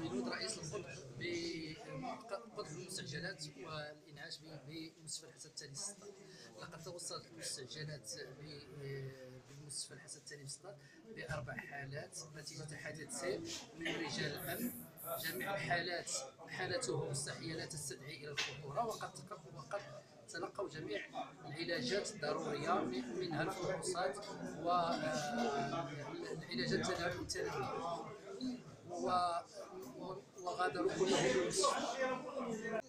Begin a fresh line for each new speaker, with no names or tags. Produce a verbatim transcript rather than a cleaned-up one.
ميلود رئيس القطب بقطب المستعجلات والانعاش بمستشفى الحسن الثاني في سطات. لقد توصلت المستعجلات بمستشفى الحسن الثاني في سطات باربع حالات نتيجه حادث سير من رجال الامن. جميع الحالات حالته مستحيه لا تستدعي الى الخطوره، وقد وقد تلقوا جميع العلاجات الضروريه منها الفحوصات والعلاجات الثانويه، وغادروا كلهم المستشفى.